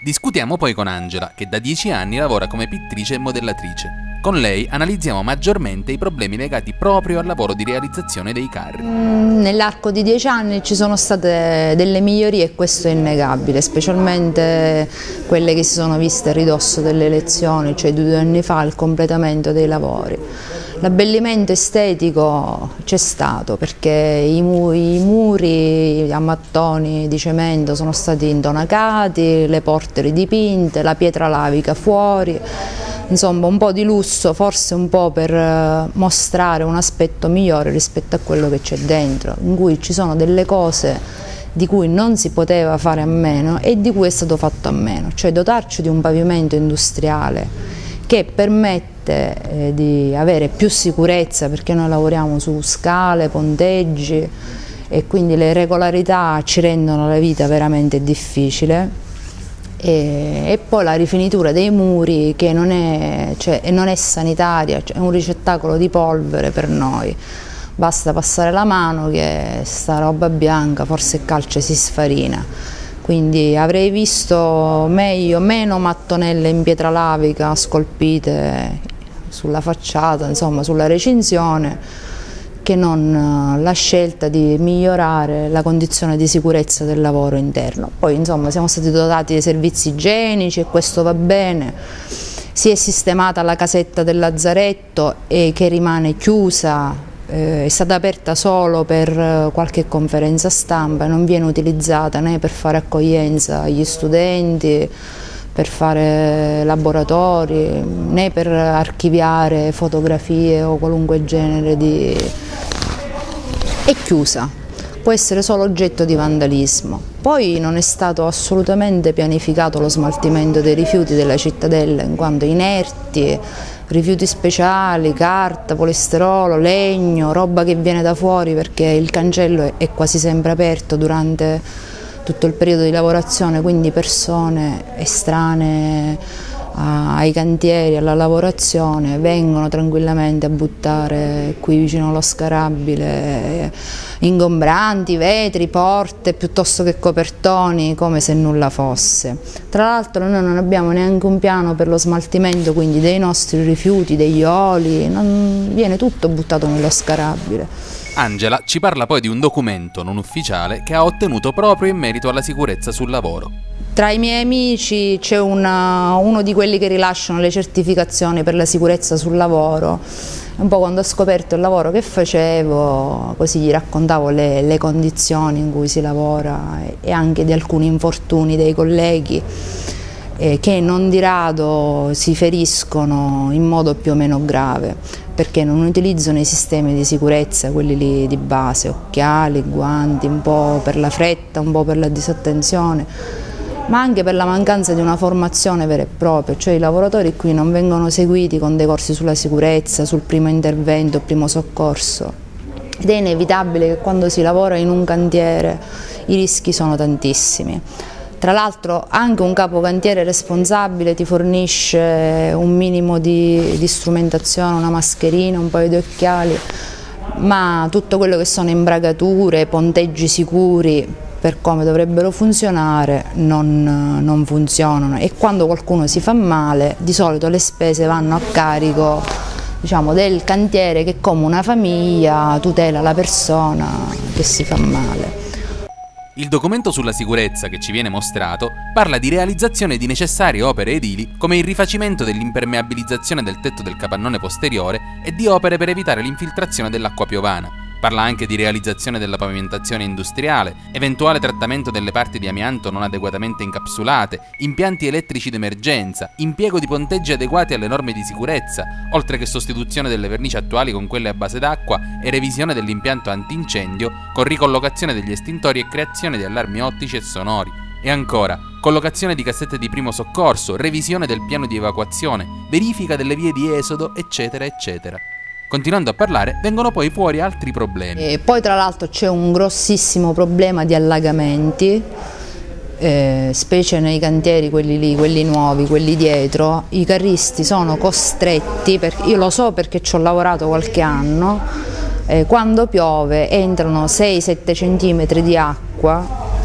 Discutiamo poi con Angela, che da 10 anni lavora come pittrice e modellatrice. Con lei analizziamo maggiormente i problemi legati proprio al lavoro di realizzazione dei carri. Nell'arco di 10 anni ci sono state delle migliorie e questo è innegabile, specialmente quelle che si sono viste a ridosso delle elezioni, cioè 2 anni fa il completamento dei lavori. L'abbellimento estetico c'è stato perché i muri a mattoni di cemento sono stati intonacati, le porte ridipinte, la pietra lavica fuori, insomma un po' di lusso, forse un po' per mostrare un aspetto migliore rispetto a quello che c'è dentro, in cui ci sono delle cose di cui non si poteva fare a meno e di cui è stato fatto a meno, cioè dotarci di un pavimento industriale che permette di avere più sicurezza, perché noi lavoriamo su scale, ponteggi e quindi le irregolarità ci rendono la vita veramente difficile, e poi la rifinitura dei muri che non è sanitaria, cioè è un ricettacolo di polvere per noi, basta passare la mano che sta roba bianca forse calcia e si sfarina. Quindi avrei visto meno mattonelle in pietra lavica scolpite sulla facciata, insomma sulla recinzione, che non la scelta di migliorare la condizione di sicurezza del lavoro interno. Poi insomma siamo stati dotati di servizi igienici e questo va bene, si è sistemata la casetta del lazzaretto che rimane chiusa, è stata aperta solo per qualche conferenza stampa, non viene utilizzata né per fare accoglienza agli studenti, per fare laboratori, né per archiviare fotografie o qualunque genere di... è chiusa, può essere solo oggetto di vandalismo. Poi non è stato assolutamente pianificato lo smaltimento dei rifiuti della cittadella, in quanto inerti, rifiuti speciali, carta, polistirolo, legno, roba che viene da fuori perché il cancello è quasi sempre aperto durante tutto il periodo di lavorazione, quindi persone estranee ai cantieri, alla lavorazione, vengono tranquillamente a buttare qui vicino allo scarabile ingombranti, vetri, porte, piuttosto che copertoni, come se nulla fosse. Tra l'altro noi non abbiamo neanche un piano per lo smaltimento quindi dei nostri rifiuti, degli oli, viene tutto buttato nello scarabile. Angela ci parla poi di un documento non ufficiale che ha ottenuto proprio in merito alla sicurezza sul lavoro. Tra i miei amici c'è uno di quelli che rilasciano le certificazioni per la sicurezza sul lavoro. Un po' quando ho scoperto il lavoro che facevo, così gli raccontavo le condizioni in cui si lavora e anche di alcuni infortuni dei colleghi che non di rado si feriscono in modo più o meno grave, perché non utilizzano i sistemi di sicurezza, quelli lì di base, occhiali, guanti, un po' per la fretta, un po' per la disattenzione, ma anche per la mancanza di una formazione vera e propria, cioè i lavoratori qui non vengono seguiti con dei corsi sulla sicurezza, sul primo intervento, primo soccorso, ed è inevitabile che quando si lavora in un cantiere i rischi sono tantissimi. Tra l'altro anche un capocantiere responsabile ti fornisce un minimo di strumentazione, una mascherina, un paio di occhiali, ma tutto quello che sono imbragature, ponteggi sicuri per come dovrebbero funzionare non funzionano, e quando qualcuno si fa male di solito le spese vanno a carico, diciamo, del cantiere che come una famiglia tutela la persona che si fa male. Il documento sulla sicurezza che ci viene mostrato parla di realizzazione di necessarie opere edili come il rifacimento dell'impermeabilizzazione del tetto del capannone posteriore e di opere per evitare l'infiltrazione dell'acqua piovana. Parla anche di realizzazione della pavimentazione industriale, eventuale trattamento delle parti di amianto non adeguatamente incapsulate, impianti elettrici d'emergenza, impiego di ponteggi adeguati alle norme di sicurezza, oltre che sostituzione delle vernici attuali con quelle a base d'acqua e revisione dell'impianto antincendio con ricollocazione degli estintori e creazione di allarmi ottici e sonori. E ancora, collocazione di cassette di primo soccorso, revisione del piano di evacuazione, verifica delle vie di esodo, eccetera, eccetera. Continuando a parlare, vengono poi fuori altri problemi. E poi tra l'altro c'è un grossissimo problema di allagamenti, specie nei cantieri, quelli lì, quelli nuovi, quelli dietro. I carristi sono costretti, io lo so perché ci ho lavorato qualche anno, quando piove entrano 6-7 centimetri di acqua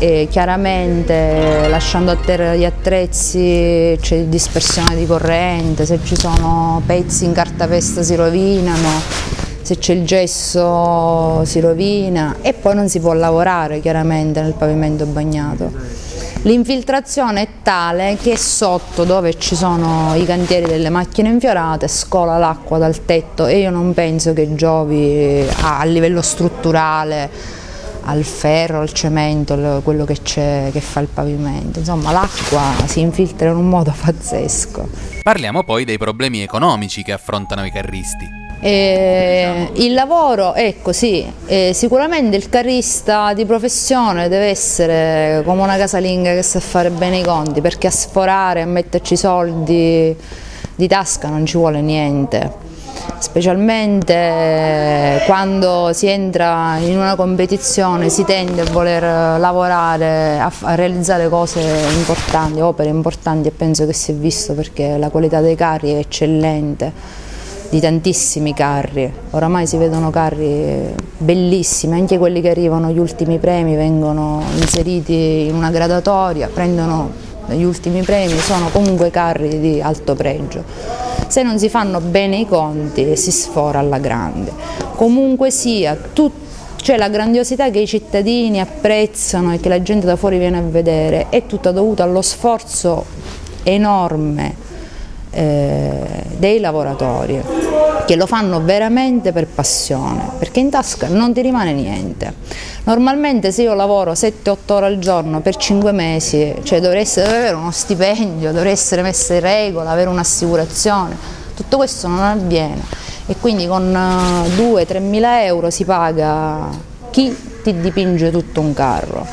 e chiaramente lasciando a terra gli attrezzi c'è dispersione di corrente, se ci sono pezzi in cartapesta si rovinano, se c'è il gesso si rovina e poi non si può lavorare chiaramente nel pavimento bagnato. L'infiltrazione è tale che sotto, dove ci sono i cantieri delle macchine infiorate, scola l'acqua dal tetto e io non penso che giovi a livello strutturale al ferro, al cemento, quello che c'è, che fa il pavimento. Insomma, l'acqua si infiltra in un modo pazzesco. Parliamo poi dei problemi economici che affrontano i carristi. Il lavoro è così, sicuramente il carrista di professione deve essere come una casalinga che sa fare bene i conti, perché a sforare, a metterci soldi di tasca non ci vuole niente, specialmente quando si entra in una competizione si tende a voler lavorare, a realizzare cose importanti, opere importanti, e penso che si è visto perché la qualità dei carri è eccellente, di tantissimi carri. Oramai si vedono carri bellissimi, anche quelli che arrivano agli ultimi premi vengono inseriti in una gradatoria, prendono gli ultimi premi, sono comunque carri di alto pregio. Se non si fanno bene i conti si sfora alla grande. Comunque sia, cioè la grandiosità che i cittadini apprezzano e che la gente da fuori viene a vedere è tutta dovuta allo sforzo enorme dei lavoratori, che lo fanno veramente per passione, perché in tasca non ti rimane niente. Normalmente se io lavoro 7-8 ore al giorno per 5 mesi, cioè dovrei avere uno stipendio, dovrei essere messa in regola, avere un'assicurazione, tutto questo non avviene e quindi con 2-3 mila euro si paga chi ti dipinge tutto un carro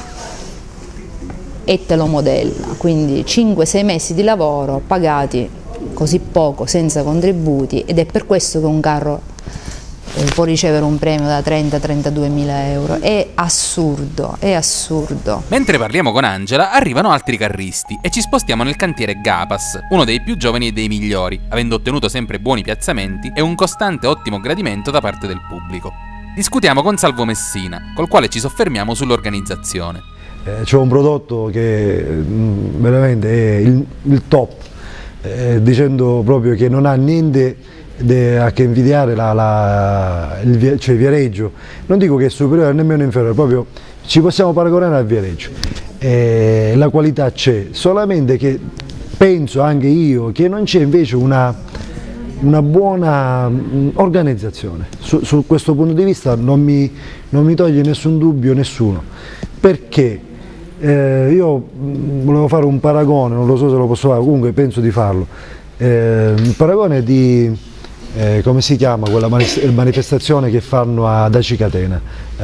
e te lo modella, quindi 5-6 mesi di lavoro pagati così poco, senza contributi, ed è per questo che un carro può ricevere un premio da 30-32 mila euro. È assurdo, è assurdo. Mentre parliamo con Angela, arrivano altri carristi e ci spostiamo nel cantiere Gapas, uno dei più giovani e dei migliori, avendo ottenuto sempre buoni piazzamenti e un costante ottimo gradimento da parte del pubblico. Discutiamo con Salvo Messina, col quale ci soffermiamo sull'organizzazione. C'è un prodotto che veramente è il top, dicendo proprio che non ha niente a che invidiare cioè Viareggio. Non dico che è superiore nemmeno inferiore, proprio ci possiamo paragonare al Viareggio. La qualità c'è, solamente che penso anche io che non c'è invece una buona organizzazione. Su questo punto di vista non mi toglie nessun dubbio nessuno, perché io volevo fare un paragone, non lo so se lo posso fare, comunque penso di farlo, un paragone di, come si chiama quella manifestazione che fanno ad Aci Catena,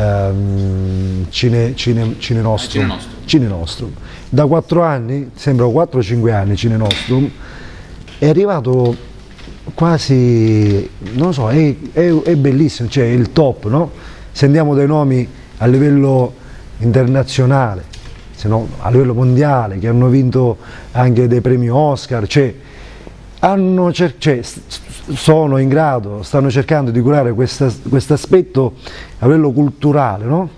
Cine Nostrum. Da 4 anni, sembra 4-5 anni Cine Nostrum, è arrivato quasi, non so, è bellissimo, cioè è il top, no? Sentiamo dei nomi a livello internazionale, se no a livello mondiale, che hanno vinto anche dei premi Oscar, cioè sono in grado, stanno cercando di curare questo aspetto a livello culturale, no?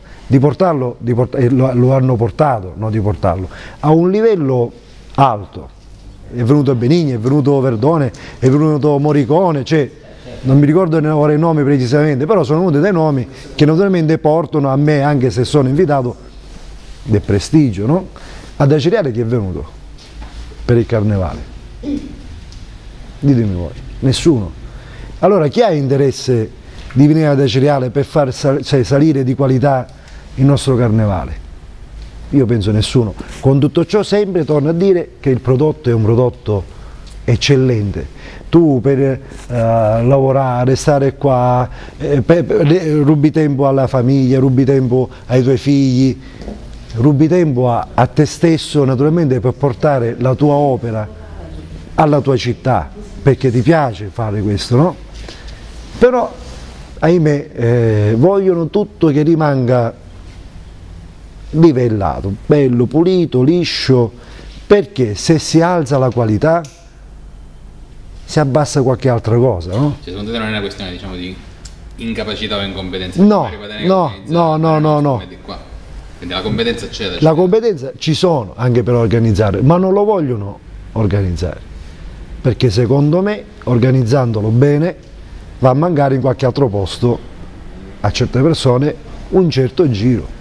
Lo hanno portato, no, di portarlo a un livello alto. È venuto Benigni, è venuto Verdone, è venuto Morricone, cioè, non mi ricordo ora i nomi precisamente, però sono venuti dei nomi che naturalmente portano a me, anche se sono invitato, del prestigio, no? Ad Acireale chi è venuto per il carnevale? Ditemi voi, nessuno. Allora chi ha interesse di venire ad Acireale per far salire di qualità il nostro carnevale? Io penso nessuno. Con tutto ciò sempre torno a dire che il prodotto è un prodotto eccellente. Tu per lavorare, stare qua, rubi tempo alla famiglia, rubi tempo ai tuoi figli, rubi tempo a te stesso, naturalmente, per portare la tua opera alla tua città, perché ti piace fare questo, no? Però, ahimè, vogliono tutto che rimanga livellato, bello, pulito, liscio, perché se si alza la qualità si abbassa qualche altra cosa, no? Cioè, secondo te non è una questione, diciamo, di incapacità o incompetenza? No. Quindi la competenza c'è? La competenza ci sono anche per organizzare, ma non lo vogliono organizzare, perché secondo me organizzandolo bene va a mancare in qualche altro posto a certe persone un certo giro.